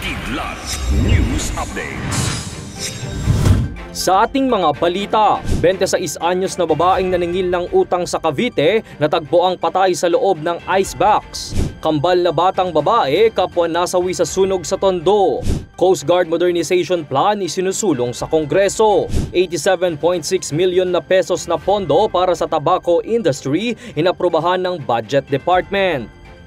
Kidlat News Updates. Sa ating mga balita, 26 anyos na babaeng naningil ng utang sa Cavite natagpo ang patay sa loob ng icebox. Kambal na batang babae kapwa nasawi sa sunog sa Tondo. Coast Guard Modernization Plan isinusulong sa Kongreso. 87.6 million na pesos na pondo para sa tobacco industry inaprubahan ng Budget Department.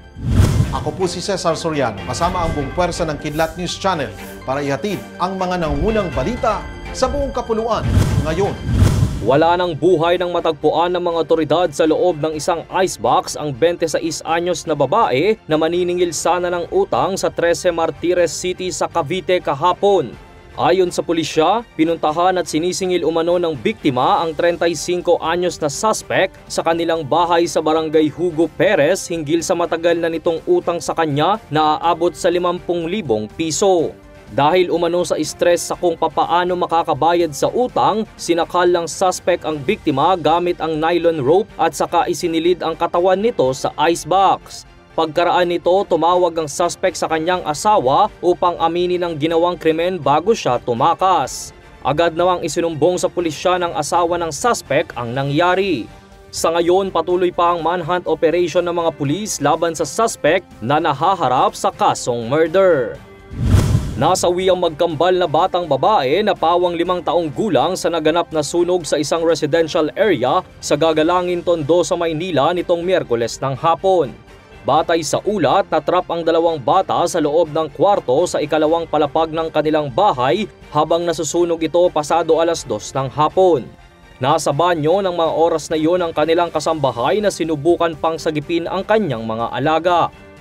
Ako po si Cesar Soriano, kasama ang buong pwersa ng Kidlat News Channel para ihatid ang mga nangungunang balita sa buong kapuluan ngayon. Wala nang buhay ng matagpuan ng mga otoridad sa loob ng isang icebox ang 26 anyos na babae na maniningil sana ng utang sa 13 Martires City sa Cavite kahapon. Ayon sa pulisya, pinuntahan at sinisingil umano ng biktima ang 35 anyos na suspect sa kanilang bahay sa barangay Hugo Perez hinggil sa matagal na nitong utang sa kanya na aabot sa 50,000 piso. Dahil umano sa stress sa kung papaano makakabayad sa utang, sinakal ng suspect ang biktima gamit ang nylon rope at saka isinilid ang katawan nito sa icebox. Pagkaraan nito, tumawag ang suspect sa kanyang asawa upang aminin ang ginawang krimen bago siya tumakas. Agad nawang isinumbong sa pulisya ng asawa ng suspect ang nangyari. Sa ngayon, patuloy pa ang manhunt operation ng mga pulis laban sa suspect na nahaharap sa kasong murder. Nasawi ang magkambal na batang babae na pawang 5 taong gulang sa naganap na sunog sa isang residential area sa Gagalangin, Tondo sa Maynila nitong Miyerkules ng hapon. Batay sa ulat, natrap ang 2 bata sa loob ng kwarto sa ikalawang palapag ng kanilang bahay habang nasusunog ito pasado 2:00 ng hapon. Nasa banyo ng mga oras na iyon ang kanilang kasambahay na sinubukan pang sagipin ang kanyang mga alaga.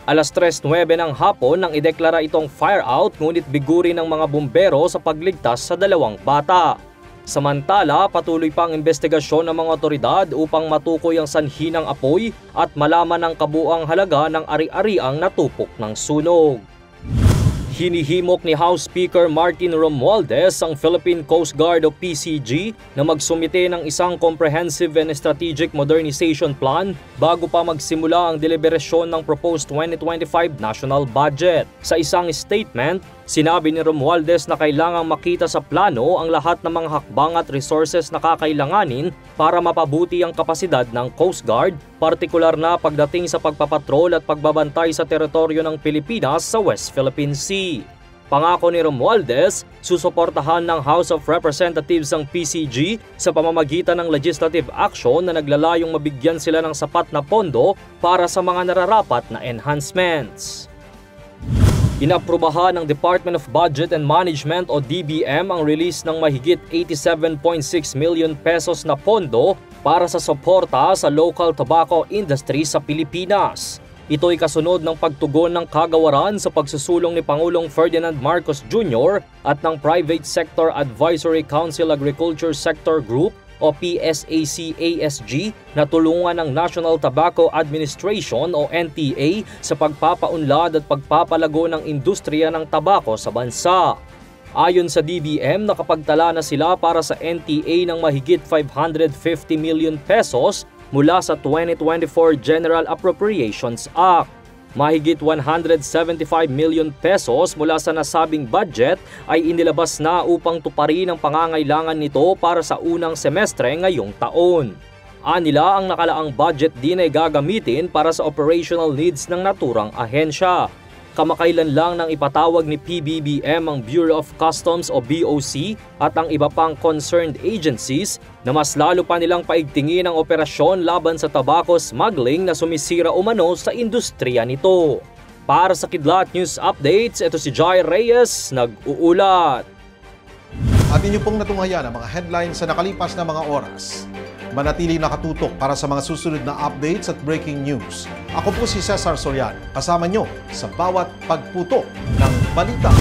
3:09 ng hapon nang ideklara itong fire out ngunit biguri ng mga bumbero sa pagligtas sa 2 bata. Samantala, patuloy pa ang investigasyon ng mga otoridad upang matukoy ang sanhi ng apoy at malaman ang kabuuang halaga ng ari-ariang natupok ng sunog. Hinihimok ni House Speaker Martin Romualdez ang Philippine Coast Guard o PCG na magsumite ng isang comprehensive and strategic modernization plan bago pa magsimula ang deliberasyon ng proposed 2025 national budget. Sa isang statement, sinabi ni Romualdez na kailangang makita sa plano ang lahat ng mga hakbang at resources na kakailanganin para mapabuti ang kapasidad ng Coast Guard, partikular na pagdating sa pagpapatrol at pagbabantay sa teritoryo ng Pilipinas sa West Philippine Sea. Pangako ni Romualdez, susuportahan ng House of Representatives ang PCG sa pamamagitan ng legislative action na naglalayong mabigyan sila ng sapat na pondo para sa mga nararapat na enhancements. Inaprubahan ng Department of Budget and Management o DBM ang release ng mahigit 87.6 million pesos na pondo para sa suporta sa local tobacco industry sa Pilipinas. Ito'y kasunod ng pagtugon ng kagawaran sa pagsusulong ni Pangulong Ferdinand Marcos Jr. at ng Private Sector Advisory Council Agriculture Sector Group o PSAC-ASG na tulungan ng National Tobacco Administration o NTA sa pagpapaunlad at pagpapalago ng industriya ng tabako sa bansa. Ayon sa DBM, nakapagtala na sila para sa NTA ng mahigit 550 million pesos mula sa 2024 General Appropriations Act. Mahigit 175 million pesos mula sa nasabing budget ay inilabas na upang tuparin ang pangangailangan nito para sa unang semestre ngayong taon. Anila ang nakalaang budget din ay gagamitin para sa operational needs ng naturang ahensya. Kamakailan lang nang ipatawag ni PBBM ang Bureau of Customs o BOC at ang iba pang concerned agencies na mas lalo pa nilang paigtingin ang operasyon laban sa tobacco smuggling na sumisira umano sa industriya nito. Para sa Kidlat News Updates, ito si Jai Reyes, nag-uulat. At inyo pong natunghayan ang mga headlines sa nakalipas na mga oras. Manatili nakatutok para sa mga susunod na updates at breaking news. Ako po si Cesar Soriano, kasama nyo sa bawat pagputo ng balita.